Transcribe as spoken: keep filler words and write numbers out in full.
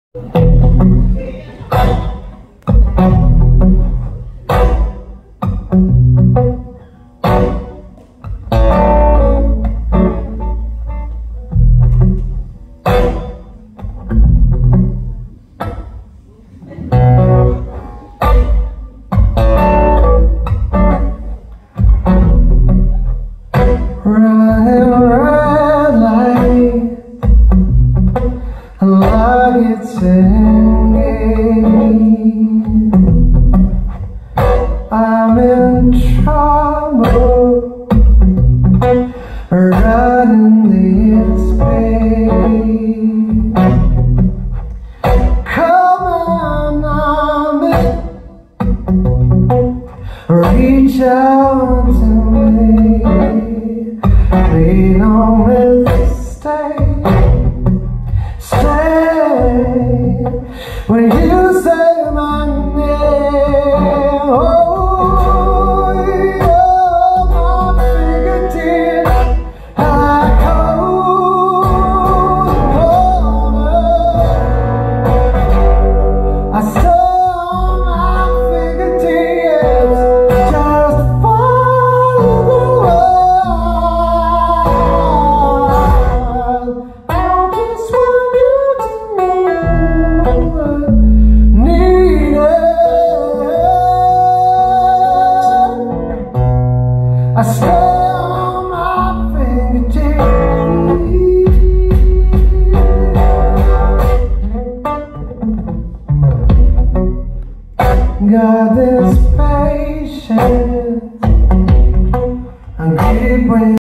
I'm in trouble, running this pain. Come on, I'm reach out to me. Lean on me, stay, stay. When you say